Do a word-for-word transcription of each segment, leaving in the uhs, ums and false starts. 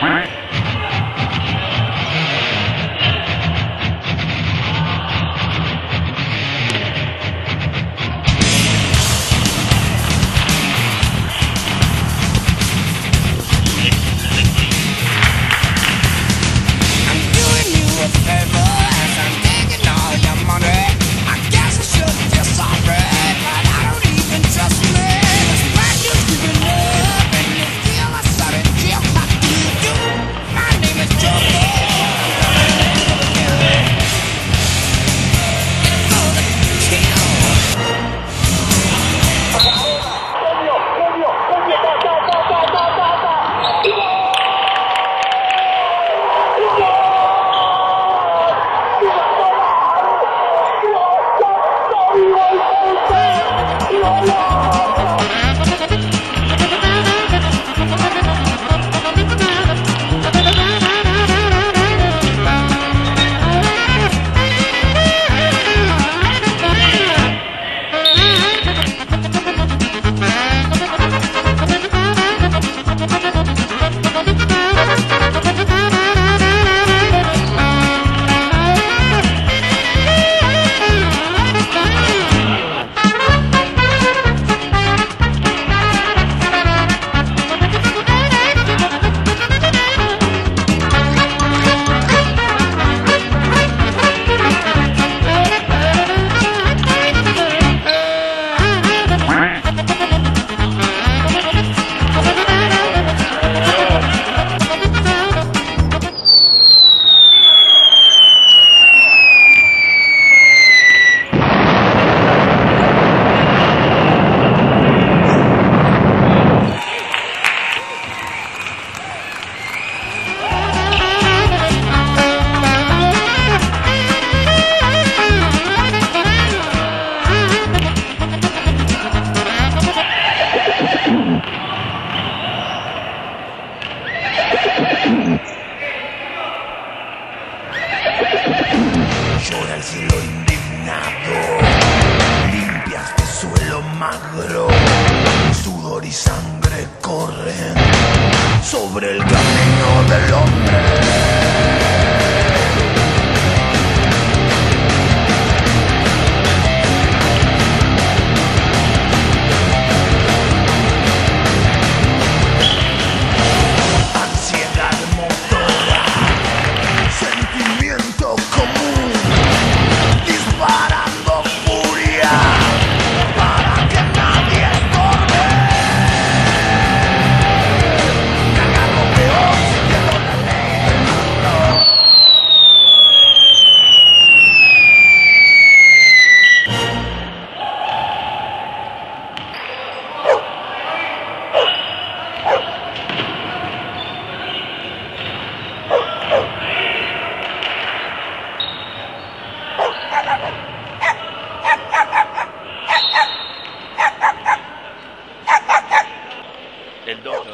Llora el cielo indignado, limpias de suelo magro, sudor y sangre corren sobre el camino del hombre. El dos.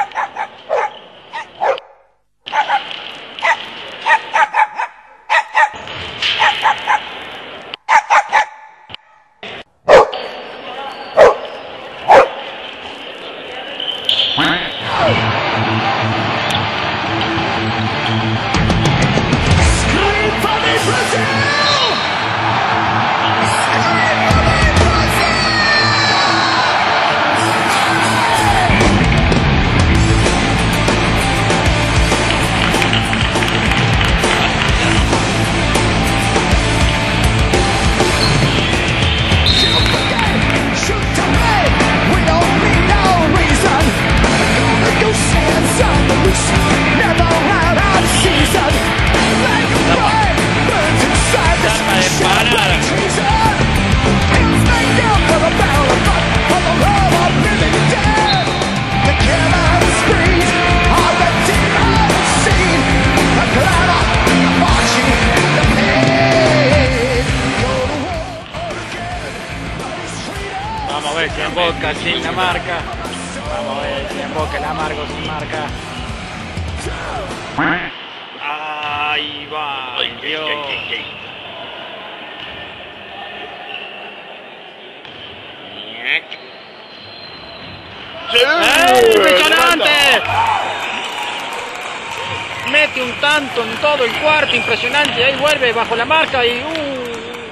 Vamos a ver si en Boca sin la marca. Vamos a ver si en Boca el amargo sin marca. Ahí va, Dios. ¡Sí! ¡Impresionante! mete un tanto en todo el cuarto, impresionante, y ahí vuelve bajo la marca y... Uh,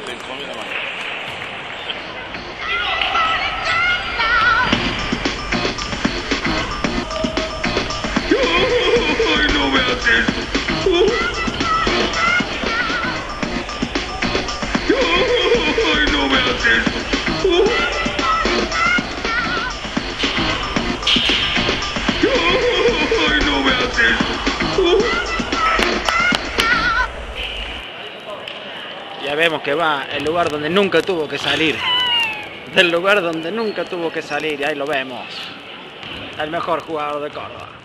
¡Ay, no veas esto! ¡Uh! ¡Ay, no veas esto! ¡Uh! ¡Ay, no veas esto! ¡Uh! Ya vemos que va el lugar donde nunca tuvo que salir. Del lugar donde nunca tuvo que salir, y ahí lo vemos. El mejor jugador de Córdoba.